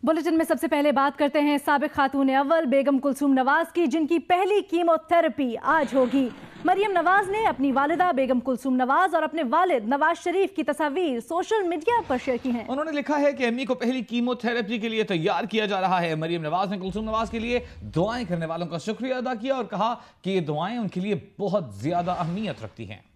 Bulletin में सबसे पहले बात करते हैं साबिक खातून अव्वल बेगम कुलसूम नवाज की, जिनकी पहली कीमोथेरेपी आज होगी। मरियम नवाज ने अपनी वालिदा बेगम कुलसूम नवाज और अपने वालिद नवाज शरीफ की तस्वीर सोशल मीडिया पर शेयर की हैं। उन्होंने लिखा है कि अम्मी को पहली कीमोथेरेपी के लिए तैयार किया जा रहा है। मरियम नवाज ने कुलसूम नवाज के लिए दुआएं करने वालों का शुक्रिया अदा किया और कहा कि ये दुआएं उनके लिए बहुत ज्यादा अहमियत रखती हैं।